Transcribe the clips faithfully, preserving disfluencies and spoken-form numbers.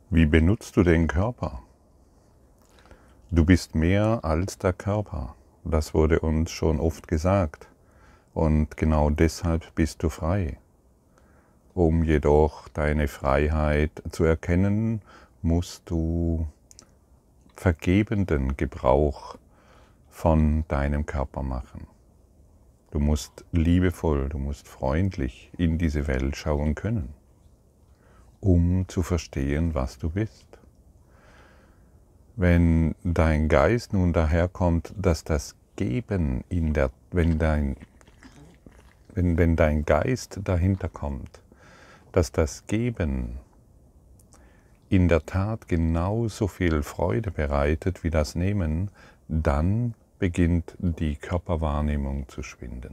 Wie benutzt du den Körper? Du bist mehr als der Körper. Das wurde uns schon oft gesagt. Und genau deshalb bist du frei. Um jedoch deine Freiheit zu erkennen, musst du vergebenden Gebrauch von deinem Körper machen. Du musst liebevoll, du musst freundlich in diese Welt schauen können, um zu verstehen, was du bist. Wenn dein Geist nun daherkommt, dass das Geben in der, wenn dein, wenn, wenn dein Geist dahinter kommt, dass das Geben in der Tat genauso viel Freude bereitet wie das Nehmen, dann beginnt die Körperwahrnehmung zu schwinden.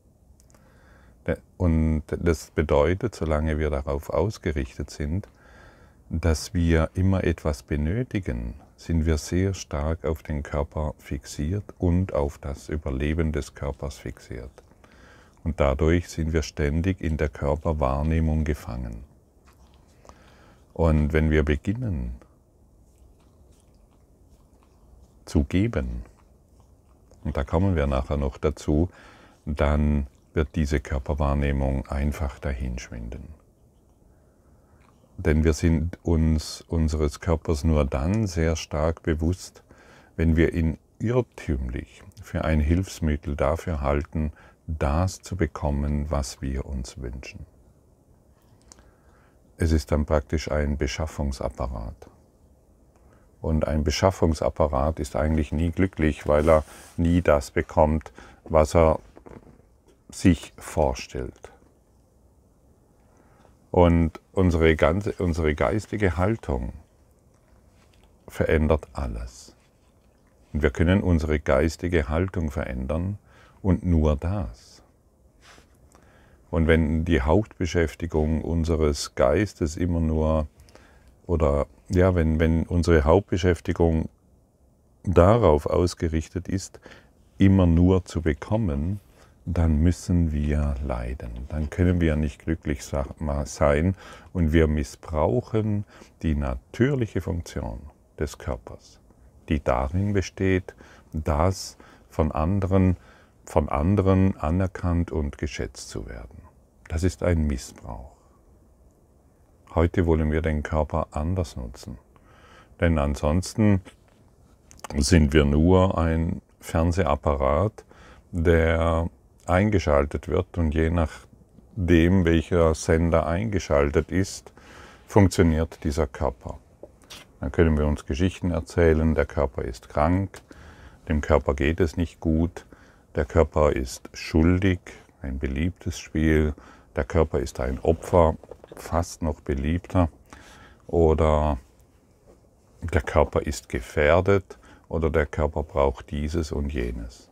Und das bedeutet, solange wir darauf ausgerichtet sind, dass wir immer etwas benötigen, sind wir sehr stark auf den Körper fixiert und auf das Überleben des Körpers fixiert. Und dadurch sind wir ständig in der Körperwahrnehmung gefangen. Und wenn wir beginnen zu geben, und da kommen wir nachher noch dazu, dann wird diese Körperwahrnehmung einfach dahinschwinden. Denn wir sind uns unseres Körpers nur dann sehr stark bewusst, wenn wir ihn irrtümlich für ein Hilfsmittel dafür halten, das zu bekommen, was wir uns wünschen. Es ist dann praktisch ein Beschaffungsapparat. Und ein Beschaffungsapparat ist eigentlich nie glücklich, weil er nie das bekommt, was er sich vorstellt. Und unsere, ganze, unsere geistige Haltung verändert alles. Und wir können unsere geistige Haltung verändern und nur das. Und wenn die Hauptbeschäftigung unseres Geistes immer nur, oder ja, wenn, wenn unsere Hauptbeschäftigung darauf ausgerichtet ist, immer nur zu bekommen, dann müssen wir leiden. Dann können wir nicht glücklich sein und wir missbrauchen die natürliche Funktion des Körpers, die darin besteht, das von anderen, von anderen anerkannt und geschätzt zu werden. Das ist ein Missbrauch. Heute wollen wir den Körper anders nutzen, denn ansonsten sind wir nur ein Fernsehapparat, der eingeschaltet wird, und je nachdem, welcher Sender eingeschaltet ist, funktioniert dieser Körper. Dann können wir uns Geschichten erzählen, der Körper ist krank, dem Körper geht es nicht gut, der Körper ist schuldig, ein beliebtes Spiel, der Körper ist ein Opfer, fast noch beliebter, oder der Körper ist gefährdet, oder der Körper braucht dieses und jenes.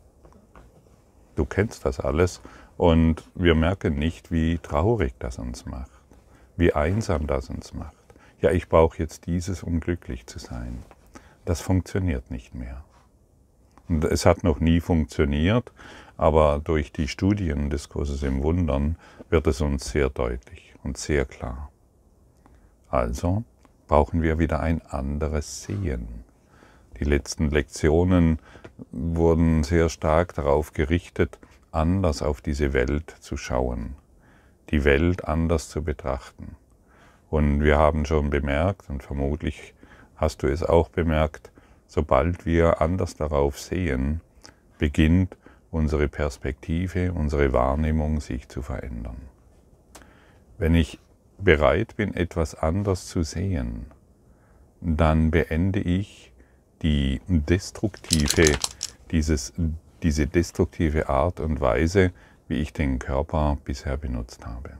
Du kennst das alles und wir merken nicht, wie traurig das uns macht, wie einsam das uns macht. Ja, ich brauche jetzt dieses, um glücklich zu sein. Das funktioniert nicht mehr. Und es hat noch nie funktioniert, aber durch die Studien des Kurses im Wundern wird es uns sehr deutlich und sehr klar. Also brauchen wir wieder ein anderes Sehen. Die letzten Lektionen wurden sehr stark darauf gerichtet, anders auf diese Welt zu schauen, die Welt anders zu betrachten. Und wir haben schon bemerkt, und vermutlich hast du es auch bemerkt, sobald wir anders darauf sehen, beginnt unsere Perspektive, unsere Wahrnehmung sich zu verändern. Wenn ich bereit bin, etwas anders zu sehen, dann beende ich die destruktive, dieses, diese destruktive Art und Weise, wie ich den Körper bisher benutzt habe.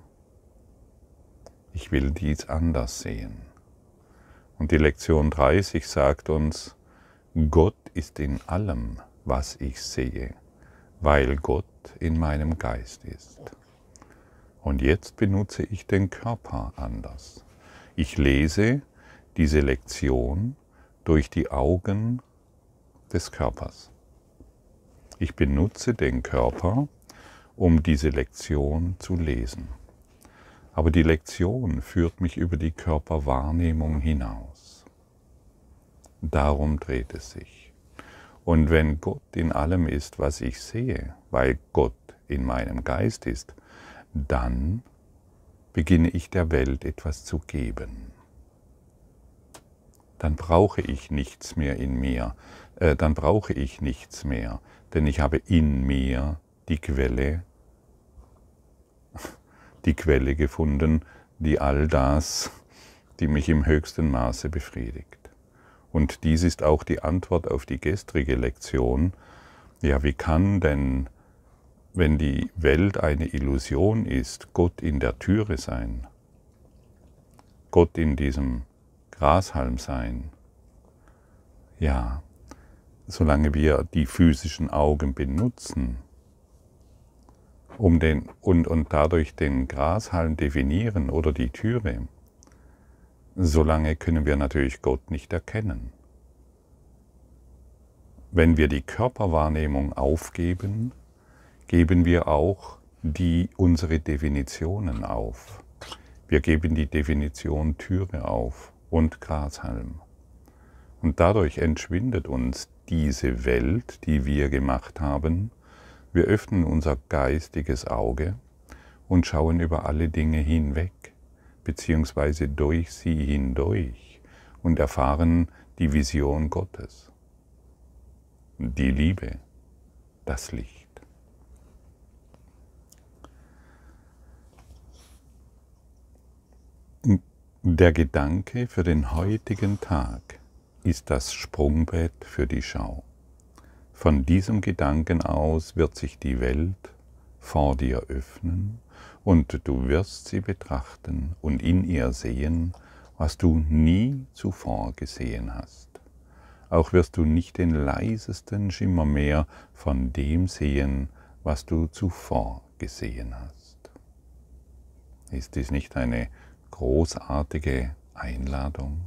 Ich will dies anders sehen. Und die Lektion dreißig sagt uns, Gott ist in allem, was ich sehe, weil Gott in meinem Geist ist. Und jetzt benutze ich den Körper anders. Ich lese diese Lektion durch die Augen des Körpers. Ich benutze den Körper, um diese Lektion zu lesen. Aber die Lektion führt mich über die Körperwahrnehmung hinaus. Darum dreht es sich. Und wenn Gott in allem ist, was ich sehe, weil Gott in meinem Geist ist, dann beginne ich der Welt etwas zu geben. Dann brauche ich nichts mehr in mir, äh, dann brauche ich nichts mehr, denn ich habe in mir die Quelle, die Quelle gefunden, die all das, die mich im höchsten Maße befriedigt. Und dies ist auch die Antwort auf die gestrige Lektion. Ja, wie kann denn, wenn die Welt eine Illusion ist, Gott in der Türe sein? Gott in diesem Grashalm sein? Ja, solange wir die physischen Augen benutzen, um den, und, und dadurch den Grashalm definieren oder die Türe, solange können wir natürlich Gott nicht erkennen. Wenn wir die Körperwahrnehmung aufgeben, geben wir auch die, unsere Definitionen auf. Wir geben die Definition Türe auf und Grashalm. Und dadurch entschwindet uns diese Welt, die wir gemacht haben. Wir öffnen unser geistiges Auge und schauen über alle Dinge hinweg, beziehungsweise durch sie hindurch und erfahren die Vision Gottes, die Liebe, das Licht. Der Gedanke für den heutigen Tag ist das Sprungbrett für die Schau. Von diesem Gedanken aus wird sich die Welt vor dir öffnen und du wirst sie betrachten und in ihr sehen, was du nie zuvor gesehen hast. Auch wirst du nicht den leisesten Schimmer mehr von dem sehen, was du zuvor gesehen hast. Ist dies nicht eine großartige Einladung?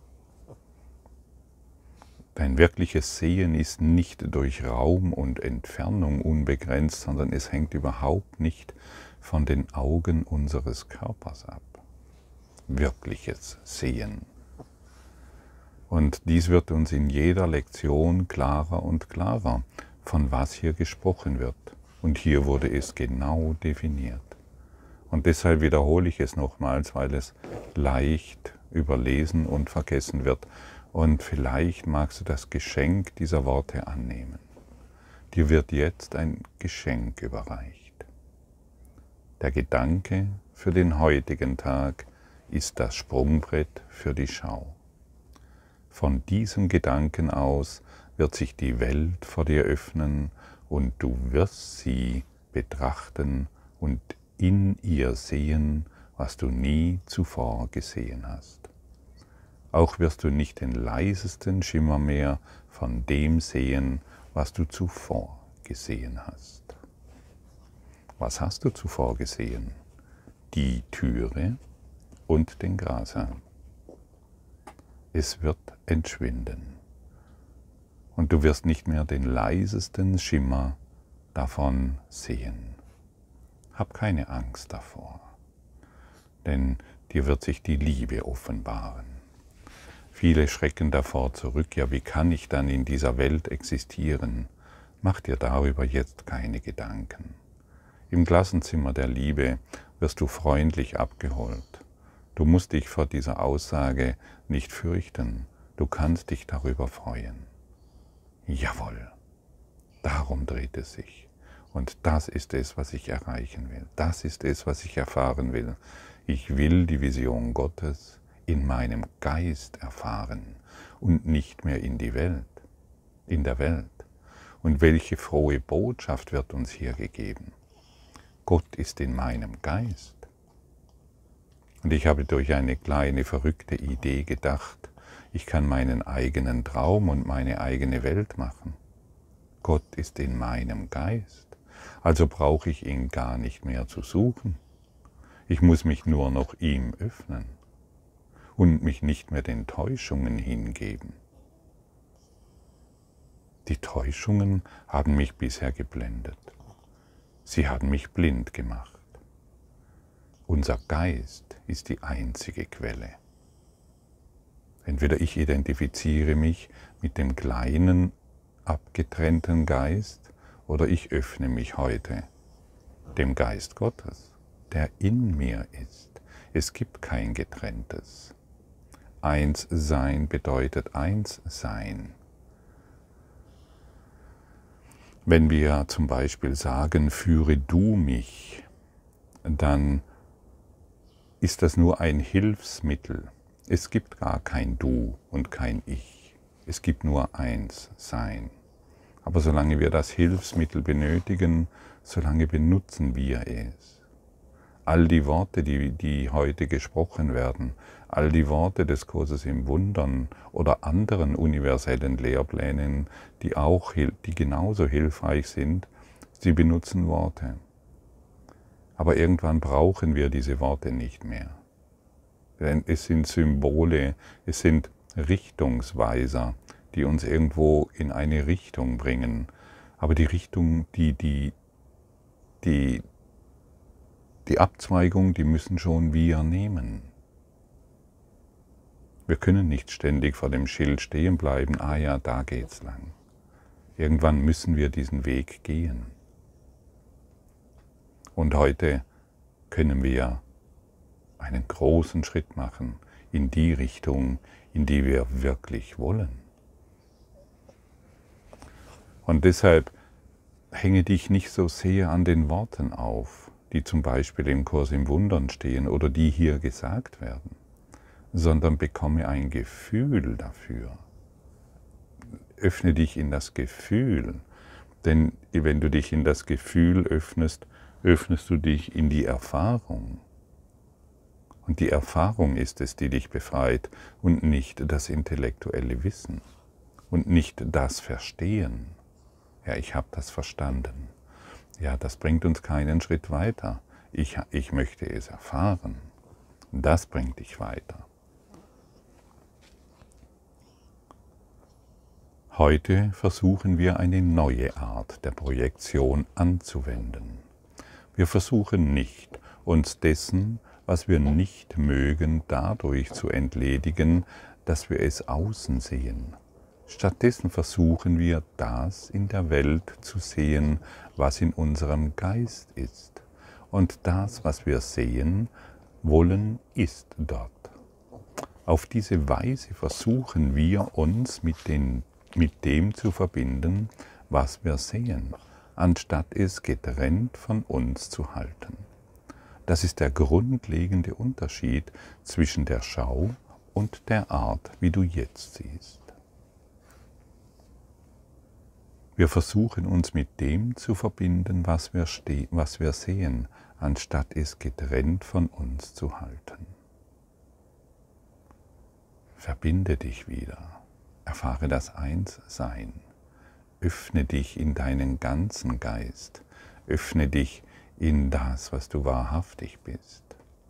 Dein wirkliches Sehen ist nicht durch Raum und Entfernung unbegrenzt, sondern es hängt überhaupt nicht von den Augen unseres Körpers ab. Wirkliches Sehen. Und dies wird uns in jeder Lektion klarer und klarer, von was hier gesprochen wird. Und hier wurde es genau definiert. Und deshalb wiederhole ich es nochmals, weil es leicht überlesen und vergessen wird. Und vielleicht magst du das Geschenk dieser Worte annehmen. Dir wird jetzt ein Geschenk überreicht. Der Gedanke für den heutigen Tag ist das Sprungbrett für die Schau. Von diesem Gedanken aus wird sich die Welt vor dir öffnen und du wirst sie betrachten und in ihr sehen, was du nie zuvor gesehen hast. Auch wirst du nicht den leisesten Schimmer mehr von dem sehen, was du zuvor gesehen hast. Was hast du zuvor gesehen? Die Türe und den Grashalm. Es wird entschwinden. Und du wirst nicht mehr den leisesten Schimmer davon sehen. Hab keine Angst davor, denn dir wird sich die Liebe offenbaren. Viele schrecken davor zurück, ja, wie kann ich dann in dieser Welt existieren? Mach dir darüber jetzt keine Gedanken. Im Klassenzimmer der Liebe wirst du freundlich abgeholt. Du musst dich vor dieser Aussage nicht fürchten, du kannst dich darüber freuen. Jawohl, darum dreht es sich. Und das ist es, was ich erreichen will. Das ist es, was ich erfahren will. Ich will die Vision Gottes in meinem Geist erfahren und nicht mehr in die Welt, in der Welt. Und welche frohe Botschaft wird uns hier gegeben? Gott ist in meinem Geist. Und ich habe durch eine kleine verrückte Idee gedacht, ich kann meinen eigenen Traum und meine eigene Welt machen. Gott ist in meinem Geist. Also brauche ich ihn gar nicht mehr zu suchen. Ich muss mich nur noch ihm öffnen und mich nicht mehr den Täuschungen hingeben. Die Täuschungen haben mich bisher geblendet. Sie haben mich blind gemacht. Unser Geist ist die einzige Quelle. Entweder ich identifiziere mich mit dem kleinen, abgetrennten Geist oder ich öffne mich heute dem Geist Gottes, der in mir ist. Es gibt kein Getrenntes. Eins sein bedeutet eins sein. Wenn wir zum Beispiel sagen, führe du mich, dann ist das nur ein Hilfsmittel. Es gibt gar kein Du und kein Ich. Es gibt nur eins Sein. Aber solange wir das Hilfsmittel benötigen, solange benutzen wir es. All die Worte, die, die heute gesprochen werden, all die Worte des Kurses im Wundern oder anderen universellen Lehrplänen, die, auch, die genauso hilfreich sind, sie benutzen Worte. Aber irgendwann brauchen wir diese Worte nicht mehr. Denn es sind Symbole, es sind Richtungsweiser, die uns irgendwo in eine Richtung bringen. Aber die Richtung, die, die, die, die Abzweigung, die müssen schon wir nehmen. Wir können nicht ständig vor dem Schild stehen bleiben, ah ja, da geht's lang. Irgendwann müssen wir diesen Weg gehen. Und heute können wir einen großen Schritt machen in die Richtung, in die wir wirklich wollen. Und deshalb hänge dich nicht so sehr an den Worten auf, die zum Beispiel im Kurs im Wundern stehen oder die hier gesagt werden, sondern bekomme ein Gefühl dafür. Öffne dich in das Gefühl, denn wenn du dich in das Gefühl öffnest, öffnest du dich in die Erfahrung. Und die Erfahrung ist es, die dich befreit und nicht das intellektuelle Wissen und nicht das Verstehen. Ja, ich habe das verstanden. Ja, das bringt uns keinen Schritt weiter. Ich, ich möchte es erfahren. Das bringt dich weiter. Heute versuchen wir eine neue Art der Projektion anzuwenden. Wir versuchen nicht, uns dessen, was wir nicht mögen, dadurch zu entledigen, dass wir es außen sehen. Stattdessen versuchen wir, das in der Welt zu sehen, was in unserem Geist ist. Und das, was wir sehen wollen, ist dort. Auf diese Weise versuchen wir, uns mit, den, mit dem zu verbinden, was wir sehen, anstatt es getrennt von uns zu halten. Das ist der grundlegende Unterschied zwischen der Schau und der Art, wie du jetzt siehst. Wir versuchen uns mit dem zu verbinden, was wir, was wir sehen, anstatt es getrennt von uns zu halten. Verbinde dich wieder, erfahre das Einssein, öffne dich in deinen ganzen Geist, öffne dich in das, was du wahrhaftig bist,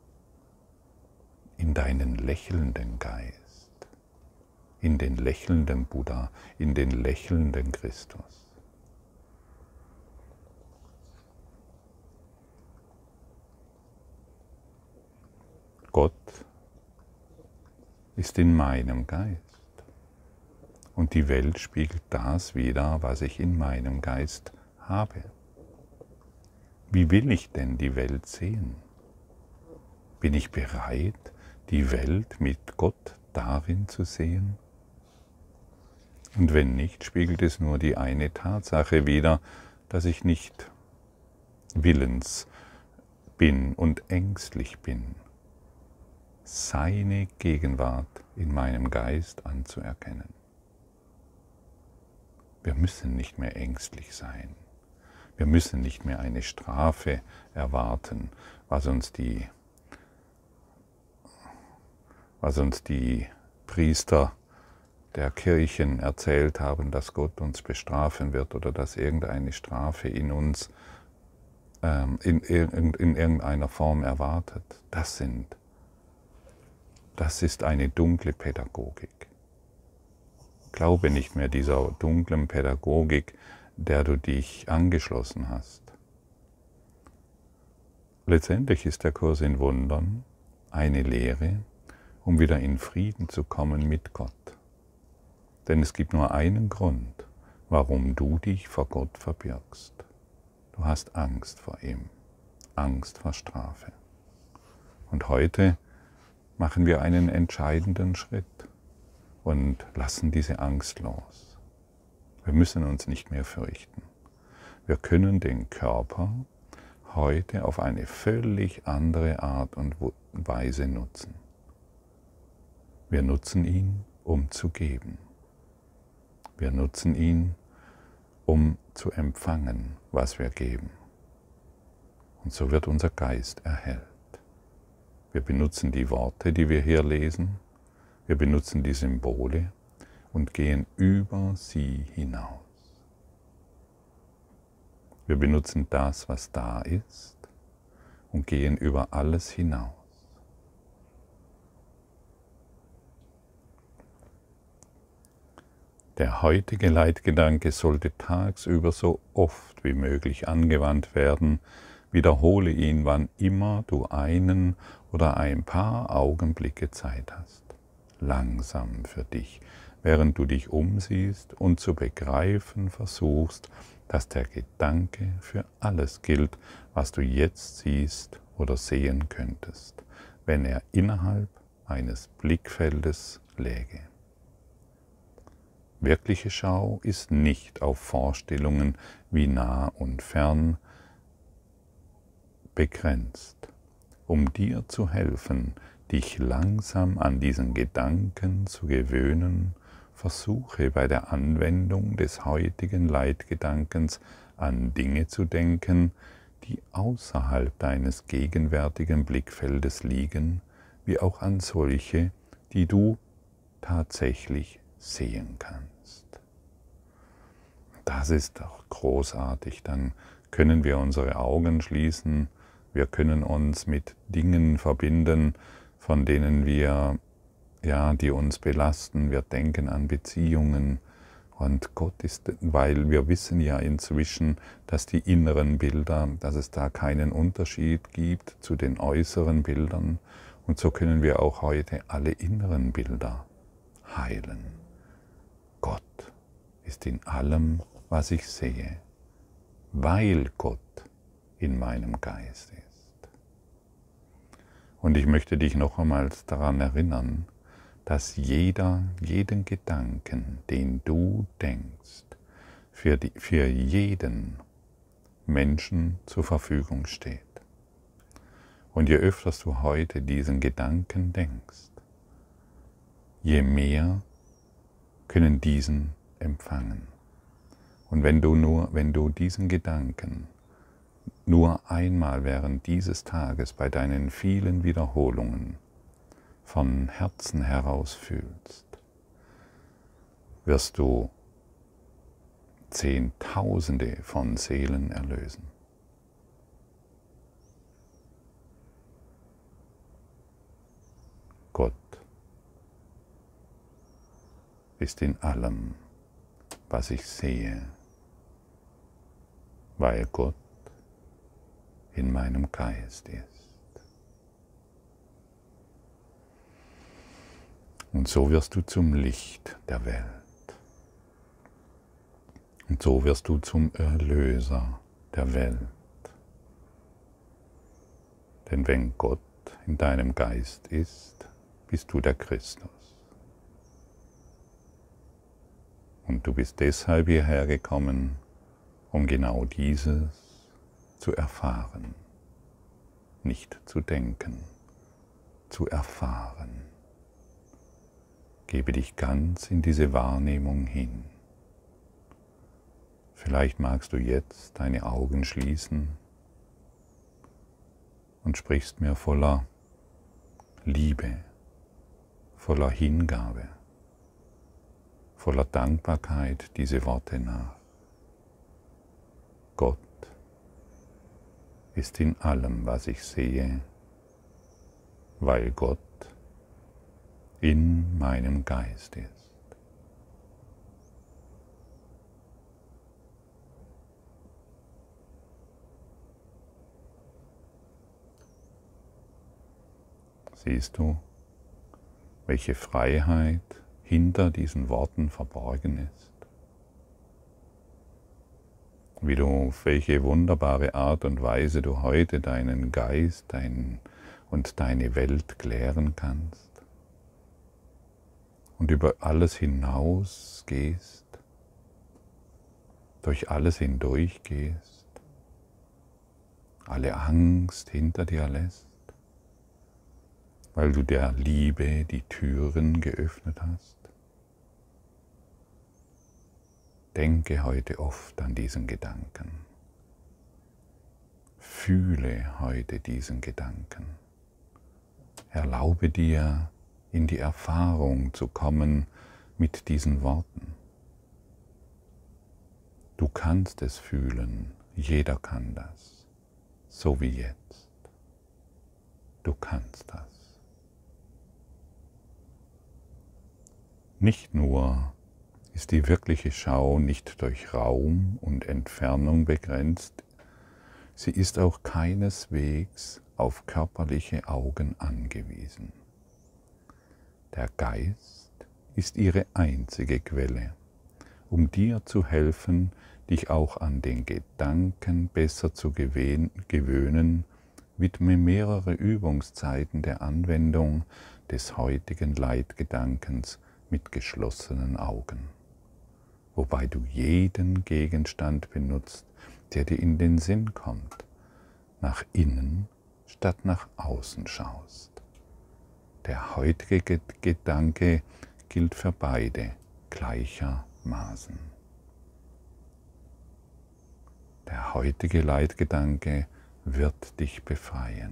in deinen lächelnden Geist, in den lächelnden Buddha, in den lächelnden Christus. Gott ist in meinem Geist und die Welt spiegelt das wider, was ich in meinem Geist habe. Wie will ich denn die Welt sehen? Bin ich bereit, die Welt mit Gott darin zu sehen? Und wenn nicht, spiegelt es nur die eine Tatsache wider, dass ich nicht willens bin und ängstlich bin, seine Gegenwart in meinem Geist anzuerkennen. Wir müssen nicht mehr ängstlich sein. Wir müssen nicht mehr eine Strafe erwarten, was uns die, was uns die Priester der Kirchen erzählt haben, dass Gott uns bestrafen wird oder dass irgendeine Strafe in uns ähm, in, in, in irgendeiner Form erwartet. Das sind, das ist eine dunkle Pädagogik. Glaube nicht mehr dieser dunklen Pädagogik, der du dich angeschlossen hast. Letztendlich ist der Kurs in Wundern eine Lehre, um wieder in Frieden zu kommen mit Gott. Denn es gibt nur einen Grund, warum du dich vor Gott verbirgst. Du hast Angst vor ihm, Angst vor Strafe. Und heute machen wir einen entscheidenden Schritt und lassen diese Angst los. Wir müssen uns nicht mehr fürchten. Wir können den Körper heute auf eine völlig andere Art und Weise nutzen. Wir nutzen ihn, um zu geben. Wir nutzen ihn, um zu empfangen, was wir geben. Und so wird unser Geist erhellt. Wir benutzen die Worte, die wir hier lesen, wir benutzen die Symbole und gehen über sie hinaus. Wir benutzen das, was da ist, und gehen über alles hinaus. Der heutige Leitgedanke sollte tagsüber so oft wie möglich angewandt werden. Wiederhole ihn, wann immer du einen oder ein paar Augenblicke Zeit hast. Langsam für dich, während du dich umsiehst und zu begreifen versuchst, dass der Gedanke für alles gilt, was du jetzt siehst oder sehen könntest, wenn er innerhalb eines Blickfeldes läge. Wirkliche Schau ist nicht auf Vorstellungen wie nah und fern begrenzt. Um dir zu helfen, dich langsam an diesen Gedanken zu gewöhnen, versuche bei der Anwendung des heutigen Leitgedankens an Dinge zu denken, die außerhalb deines gegenwärtigen Blickfeldes liegen, wie auch an solche, die du tatsächlich sehen kannst. Das ist doch großartig. Dann können wir unsere Augen schließen, wir können uns mit Dingen verbinden, von denen wir, ja, die uns belasten. Wir denken an Beziehungen und Gott ist, weil wir wissen ja inzwischen, dass die inneren Bilder, dass es da keinen Unterschied gibt zu den äußeren Bildern, und so können wir auch heute alle inneren Bilder heilen. Gott ist in allem, was ich sehe, weil Gott in meinem Geist ist. Und ich möchte dich noch einmal daran erinnern, dass jeder, jeden Gedanken, den du denkst, für, die, für jeden Menschen zur Verfügung steht. Und je öfter du heute diesen Gedanken denkst, je mehr können diesen empfangen. Und wenn du nur, wenn du diesen Gedanken nur einmal während dieses Tages bei deinen vielen Wiederholungen von Herzen heraus fühlst, wirst du Zehntausende von Seelen erlösen. Gott ist in allem, was ich sehe, weil Gott in meinem Geist ist. Und so wirst du zum Licht der Welt. Und so wirst du zum Erlöser der Welt. Denn wenn Gott in deinem Geist ist, bist du der Christus. Und du bist deshalb hierher gekommen, um genau dieses zu erfahren, nicht zu denken, zu erfahren. Gebe dich ganz in diese Wahrnehmung hin. Vielleicht magst du jetzt deine Augen schließen und sprichst mir voller Liebe, voller Hingabe, voller Dankbarkeit diese Worte nach. Gott ist in allem, was ich sehe, weil Gott in meinem Geist ist. Siehst du, welche Freiheit hinter diesen Worten verborgen ist? Wie du, auf welche wunderbare Art und Weise du heute deinen Geist dein, und deine Welt klären kannst und über alles hinaus gehst, durch alles hindurch gehst, alle Angst hinter dir lässt, weil du der Liebe die Türen geöffnet hast. Denke heute oft an diesen Gedanken. Fühle heute diesen Gedanken. Erlaube dir, in die Erfahrung zu kommen mit diesen Worten. Du kannst es fühlen, jeder kann das, so wie jetzt. Du kannst das. Nicht nur ist die wirkliche Schau nicht durch Raum und Entfernung begrenzt, sie ist auch keineswegs auf körperliche Augen angewiesen. Der Geist ist ihre einzige Quelle, um dir zu helfen, dich auch an den Gedanken besser zu gewöhnen, widme mehrere Übungszeiten der Anwendung des heutigen Leitgedankens mit geschlossenen Augen, wobei du jeden Gegenstand benutzt, der dir in den Sinn kommt, nach innen statt nach außen schaust. Der heutige Gedanke gilt für beide gleichermaßen. Der heutige Leitgedanke wird dich befreien.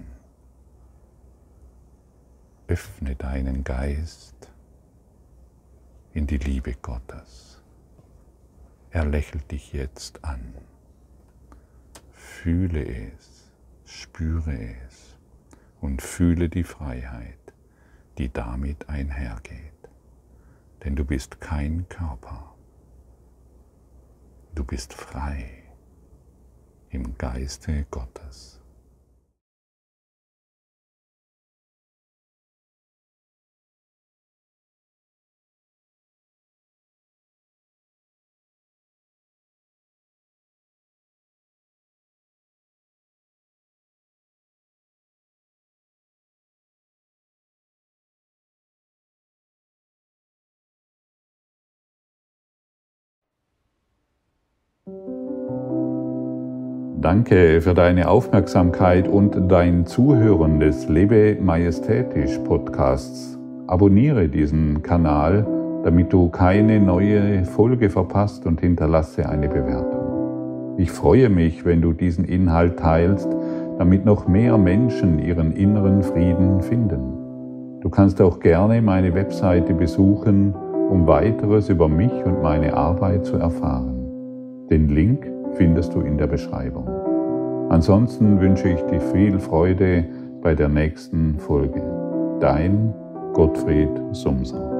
Öffne deinen Geist in die Liebe Gottes. Er lächelt dich jetzt an. Fühle es, spüre es und fühle die Freiheit, die damit einhergeht. Denn du bist kein Körper. Du bist frei im Geiste Gottes. Danke für deine Aufmerksamkeit und dein Zuhören des Lebe Majestätisch Podcasts. Abonniere diesen Kanal, damit du keine neue Folge verpasst, und hinterlasse eine Bewertung. Ich freue mich, wenn du diesen Inhalt teilst, damit noch mehr Menschen ihren inneren Frieden finden. Du kannst auch gerne meine Webseite besuchen, um weiteres über mich und meine Arbeit zu erfahren. Den Link findest du in der Beschreibung. Ansonsten wünsche ich dir viel Freude bei der nächsten Folge. Dein Gottfried Sumser.